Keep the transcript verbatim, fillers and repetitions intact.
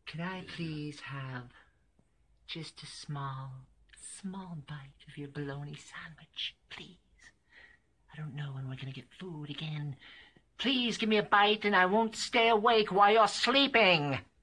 Could I please have just a small, small bite of your bologna sandwich, please? I don't know when we're going to get food again. Please give me a bite and I won't stay awake while you're sleeping.